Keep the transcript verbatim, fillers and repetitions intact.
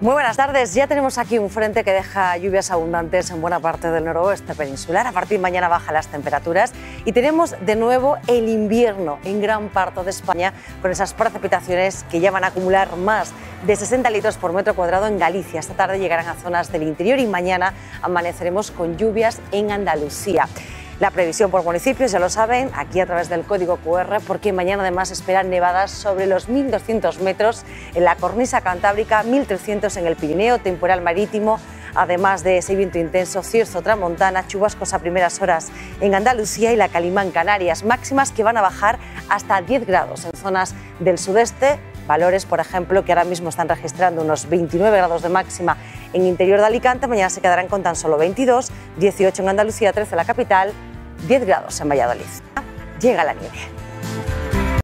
Muy buenas tardes. Ya tenemos aquí un frente que deja lluvias abundantes en buena parte del noroeste peninsular. A partir de mañana bajan las temperaturas y tenemos de nuevo el invierno en gran parte de España, con esas precipitaciones que ya van a acumular más de sesenta litros por metro cuadrado en Galicia. Esta tarde llegarán a zonas del interior y mañana amaneceremos con lluvias en Andalucía. La previsión por municipios, ya lo saben, aquí a través del código cu erre, porque mañana además esperan nevadas sobre los mil doscientos metros en la cornisa cantábrica, mil trescientos en el Pirineo, temporal marítimo, además de ese viento intenso, cierzo-tramontana, chubascos a primeras horas en Andalucía y la Calimán, Canarias, máximas que van a bajar hasta diez grados en zonas del sudeste. Valores, por ejemplo, que ahora mismo están registrando unos veintinueve grados de máxima en interior de Alicante, mañana se quedarán con tan solo veintidós, dieciocho en Andalucía, trece en la capital, diez grados en Valladolid. Llega la nieve.